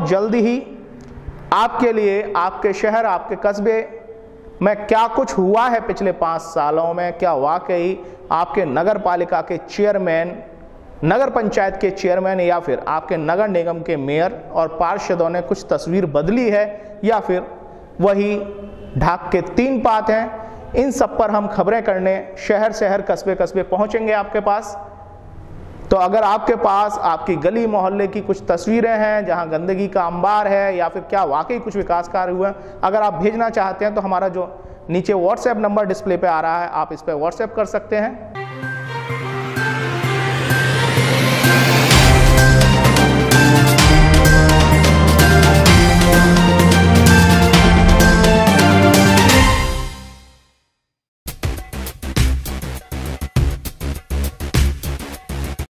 जल्द ही आपके लिए आपके शहर, आपके कस्बे में क्या कुछ हुआ है पिछले 5 सालों में, क्या वाकई आपके नगर पालिका के चेयरमैन, नगर पंचायत के चेयरमैन या फिर आपके नगर निगम के मेयर और पार्षदों ने कुछ तस्वीर बदली है या फिर वही ढाक के 3 पात हैं। इन सब पर हम खबरें करने शहर शहर कस्बे कस्बे पहुंचेंगे आपके पास। तो अगर आपके पास आपकी गली मोहल्ले की कुछ तस्वीरें हैं जहां गंदगी का अंबार है या फिर क्या वाकई कुछ विकास कार्य हुआ, अगर आप भेजना चाहते हैं तो हमारा जो नीचे व्हाट्सएप नंबर डिस्प्ले पे आ रहा है, आप इस पर व्हाट्सएप कर सकते हैं।